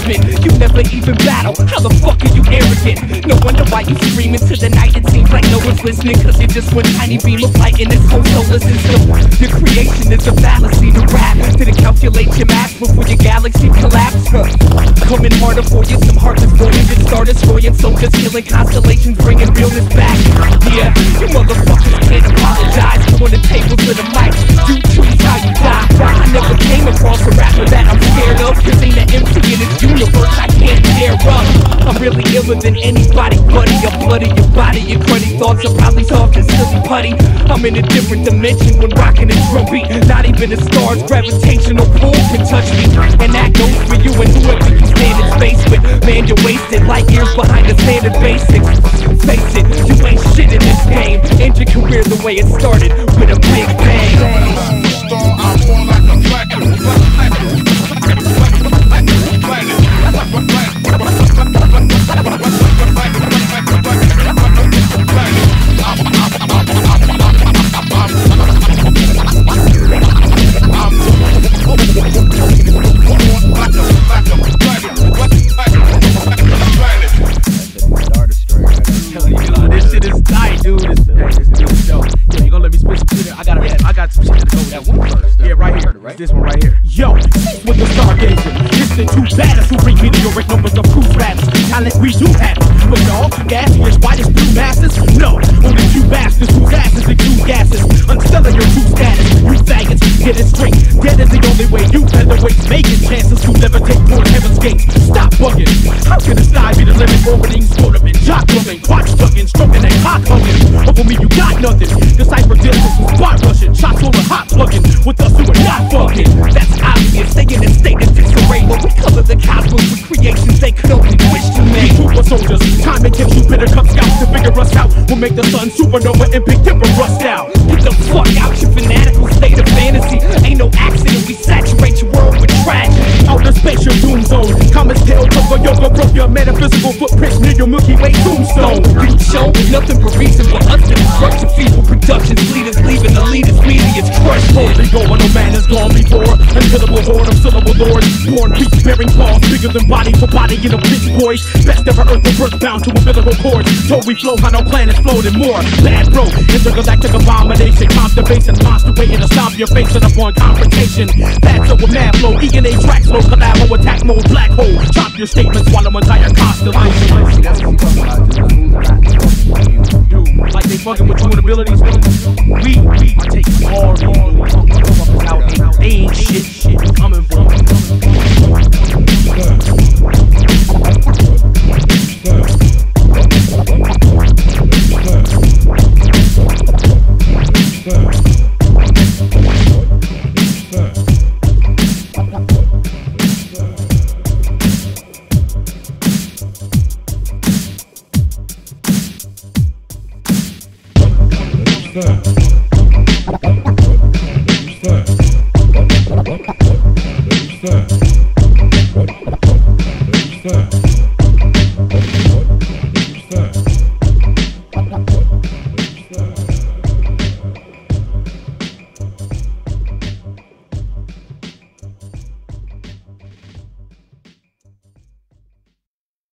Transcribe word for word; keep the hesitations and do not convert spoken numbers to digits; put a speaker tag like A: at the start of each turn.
A: embarrassment. You never even battle, how the fuck are you arrogant? No wonder why you scream into the night. It seems like no one's listening, cause you're just one tiny beam of light in this whole solar system. Your creation is a fallacy to rap. Didn't calculate your math before your galaxy collapsed. Huh. Coming harder for you, some heartless voyagers start destroying soldiers, killing constellations, bringing realness back. Yeah, you motherfuckers can't apologize for the tables of the mic. You choose how you die. I never came across a rapper that I'm scared of, cause ain't an emcee in this universe I can't tear up. I'm really iller than anybody, buddy. Your bloody, your body, your cruddy thoughts are probably soft and silly putty. I'm in a different dimension when rocking a drum beat. Not even a star's gravitational pull can touch me. And that goes for you and whoever you stand in space with. Man, you're wasted, light years behind the standard basics. Face it, you ain't shit in this game. End your career the way it started, with a big bang.
B: I'm more like a
C: This shit is tight, dude. This, this, this is dope. Yo, you gonna let me spit some shit? I got, I got some shit to go with that one first. Yeah, right here. Right? This one right here.
D: Yo, cease with the stargazing. This the two baddest who bring meteoric numbers of cruise raps. Talent we do have it. But y'all, gaseous, whitest blue masses? No, only two bastards whose asses exude gases. Unstellar your true status. You faggots, get it straight. Dead is the only way you featherweights making chances to levitate toward heaven's gates. Stop bugging. How can the sky be the limit? Orbiting, scorpion, jock loving, quad stucking, stroking and cock hugging. Over me, you got nothing. Decipher distance from spot rushing. Shots over hot plugging. With us, who are not fucking. That's obvious. Stay in a state of disarray. When we color the cosmos with creations they could only wish to make. Super soldiers, time and gives you bitter cup scouts to figure us out. We'll make the sun supernova and Big Dipper rust out.
A: Get the fuck out, your fanatical state of fantasy. Ain't no accident, we saturate your world with tragedy.
D: Outer space, your doom zone. Comet's tail cover yoga broke your metaphysical footprints near your Milky Way tombstone.
A: You show nothing but reason for us to destruct your feeble productions. Leaders leaving the leaders, media's crushed.
D: Holy going, no man has gone before. Unkillable horde of syllable lords. Born beats bearing claws, bigger than body for body in a bitch voice. Best ever earth and birth bound to umbilical cords. Told we flow how no planets flowed and more. Bad bro, intergalactic abomination. Constipation, constipating to stop your face and upon confrontation. That's over mad flow, E N A tracks low, collabo, attack mode, black hole. Chop your statements while I'm entire constellation.
C: That's what I'm talking about. Dude, like they fucking with human abilities. We, we are taking all these motherfuckers out. They ain't shit, shit coming for them.
B: First.